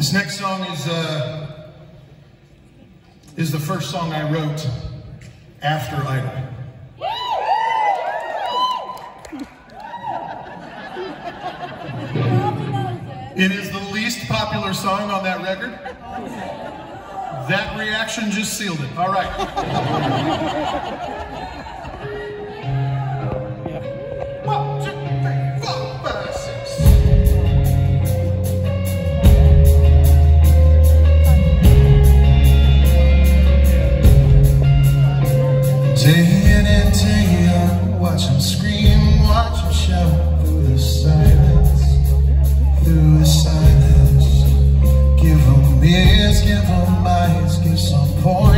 This next song is the first song I wrote after Idol. It is the least popular song on that record. That reaction just sealed it. All right. One, two, three, 4, 5, 6. Day in and day out, watch them scream, watch them shout through the silence, through the silence. Give them ears, give them eyes, give some points.